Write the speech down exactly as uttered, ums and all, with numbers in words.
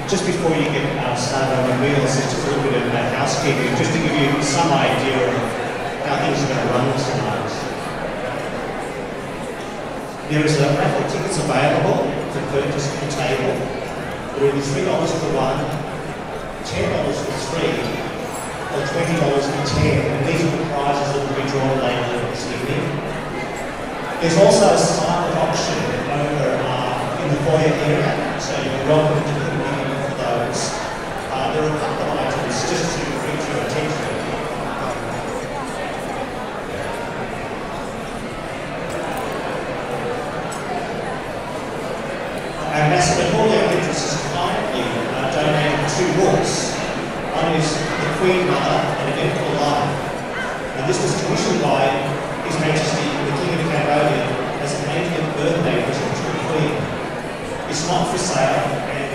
just before you get uh, started on the meals, it's just a little bit of uh, housekeeping, just to give you some idea of how things are going to run tonight. There is a raffle tickets available for purchase at the table. There will be three dollars for one, ten dollars for three, or twenty dollars for ten. And these are the prizes that will be drawn later this evening. There's also a silent auction over uh, in the foyer area, so you're welcome to put in for those. Uh, there are a couple of items just to bring to your attention. Ambassador Pauline Interest has kindly uh, donated two books. One is The Queen Mother and An Eventful Life. And this was commissioned by His Majesty the King of Cambodia as an eightieth birthday present to the Queen. It's not for sale, and